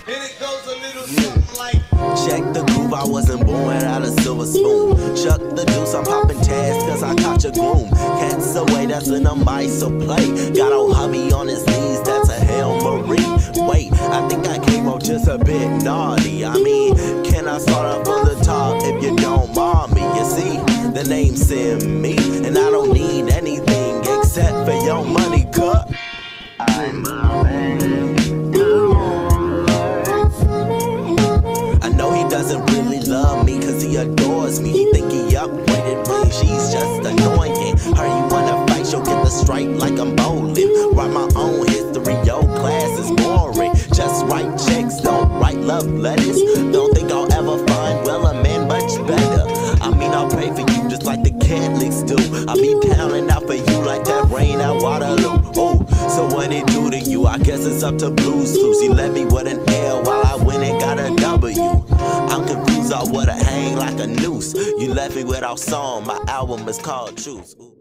And it goes a little something like, check the groove, I wasn't born out of silver spoon. Chuck the juice, I'm popping tags cause I caught your groom. Cats away, that's in a mice so play. Got old hubby on his knees, that's a Hail Marie. Wait, I think I came up just a bit naughty. I mean, can I start up from the top if you don't mind me? You see, the name send me, and I don't need anything except for your money cut. I'm a man. I know he doesn't really love me cause he adores me. He think he upgraded when she's just annoying. Her you wanna fight, she'll get the stripe like I'm bowling. Write my own history, your class is boring. Just write checks, don't write love letters. Don't think I'll ever find, well, a man much better. I mean, I'll pray for you just like the Catholics do. I'll be pounding out for you like that rain at Waterloo. Oh, so what it do to you? I guess it's up to Blues Clues. He left me with an L while I went and got a W. I'm confused, I would've hang like a noose. You left me without song, my album is called Truth.